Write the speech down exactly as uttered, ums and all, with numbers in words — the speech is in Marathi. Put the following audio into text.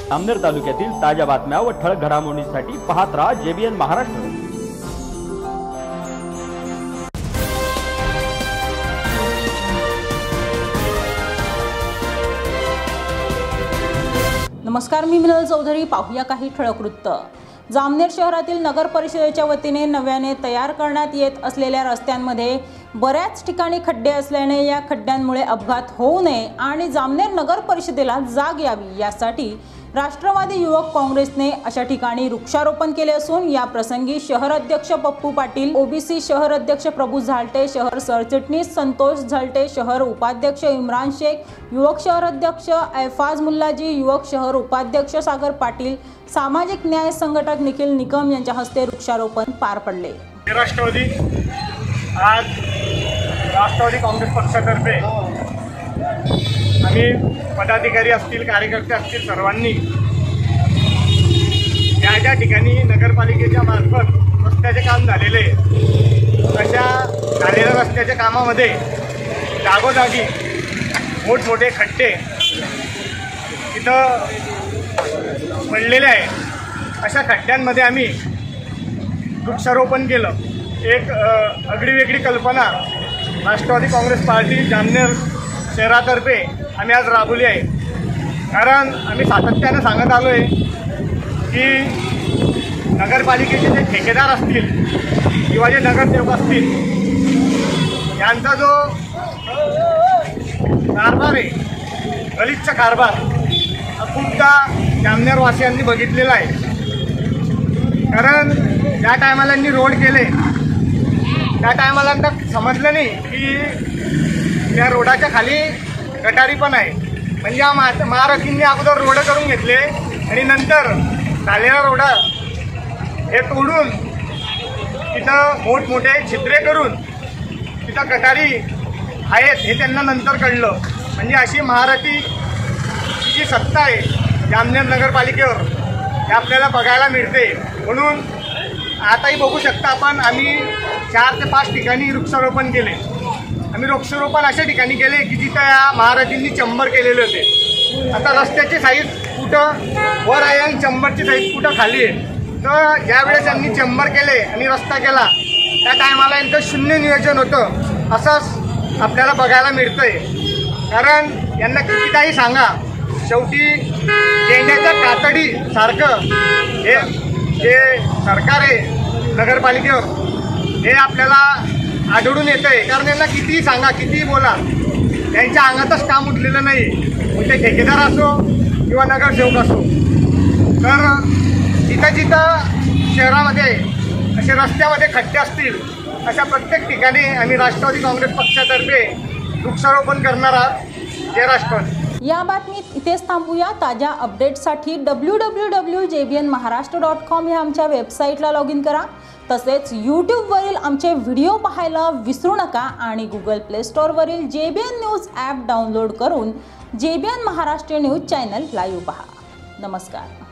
जामनेर तालुक्यातील ताज्या बातम्या व ठळक घडामोडींसाठी पाहत राहा जेबीएन महाराष्ट्र। नमस्कार, मी मिनल चौधरी। पाहूया काही ठळक वृत्त। जामनेर शहरातील नगर परिषदेच्या वतीने नव्याने तयार करण्यात येत असलेल्या रस्त्यांमध्ये बऱ्याच ठिकाणी खड्डे असल्याने या खड्ड्यांमुळे अपघात होऊ नये आणि जामनेर नगर परिषदेला जाग यावी यासाठी राष्ट्रवादी युवक काँग्रेसने अशा ठिकाणी वृक्षारोपण केले असून या प्रसंगी शहर अध्यक्ष पप्पू पाटील, ओबीसी शहर अध्यक्ष प्रभू झालटे, शहर सरचिटणीस संतोष झालटे, शहर उपाध्यक्ष इम्रान शेख, युवक शहर अध्यक्ष ऐफाज मुल्लाजी, युवक शहर उपाध्यक्ष सागर पाटील, सामाजिक न्याय संघटक निखिल निकम यांच्या हस्ते वृक्षारोपण पार पडले। राष्ट्रवादी आज राष्ट्रवादी काँग्रेस पक्षातर्फे आम्ही पदाधिकारी असतील, कार्यकर्ते असतील, सर्वांनी ज्या ज्या ठिकाणी नगरपालिकेच्या मार्फत रस्त्याचे काम झालेले अशा झालेल्या रस्त्याच्या कामामध्ये जागोजागी मोठमोठे खड्डे तिथं पडलेले आहे। अशा खड्ड्यांमध्ये आम्ही वृक्षारोपण केलं। एक आगळीवेगळी कल्पना राष्ट्रवादी काँग्रेस पार्टी जामनेर शहरातर्फे आम्ही आज राबवली आहे। कारण आम्ही सातत्याने सांगत आलो आहे की नगरपालिकेचे जे ठेकेदार असतील किंवा जे नगरसेवक असतील यांचा जो कारभार आहे, गलिच्छ कारभार, हा खूपदा जामनेरवासियांनी बघितलेला आहे। कारण ज्या टायमाला यांनी रोड केले त्या टायमाला समजलं नाही की या रोडाच्या खाली गटारी पण आहे। म्हणजे या मा महारथींनी अगोदर रोड करून घेतले आणि नंतर झालेला रोड हे तोडून तिथं मोठमोठे छिद्रे करून तिथं गटारी आहेत हे त्यांना नंतर कळलं। म्हणजे अशी महारथी जी सत्ता आहे जामनेर नगरपालिकेवर हे आपल्याला बघायला मिळते। म्हणून आताही बघू शकता आपण, आम्ही चार ते पाच ठिकाणी वृक्षारोपण केले। आम्ही वृक्षारोपण अशा ठिकाणी केले की जिथं या महाराजांनी चंबर केलेले होते। आता रस्त्याची साईज कुठं वर आहे आणि चंबरची साईज कुठं खाली आहे। तर ज्यावेळेस यांनी चंबर केले आणि रस्ता केला त्या टायमाला यांचं शून्य नियोजन होतं असंच आपल्याला बघायला मिळतंय। कारण यांना कितीदाही सांगा, शेवटी गेंड्याच्या कातडी सारखं हे जे सरकार आहे नगरपालिकेवर हे आपल्याला आढळून येत आहे। कारण यांना कितीही सांगा, कितीही बोला, त्यांच्या अंगातच काम उठलेलं नाही। मग ते ठेकेदार असो किंवा नगरसेवक असो। तर जिथं जिथं शहरामध्ये असे रस्त्यामध्ये खड्डे असतील अशा प्रत्येक ठिकाणी आम्ही राष्ट्रवादी काँग्रेस पक्षातर्फे वृक्षारोपण करणार आहोत। जय राष्ट्रवादी। या बातमीत इथेच थांबूया। ताज्या अपडेट्ससाठी W W W dot J B N Maharashtra dot com या आमच्या वेबसाईटला लॉग इन करा। तसेच यूट्यूबवरील आमचे व्हिडिओ पाहायला विसरू नका आणि गुगल प्ले स्टोअरवरील J B N news app download करून J B N Maharashtra news channel live पहा। नमस्कार।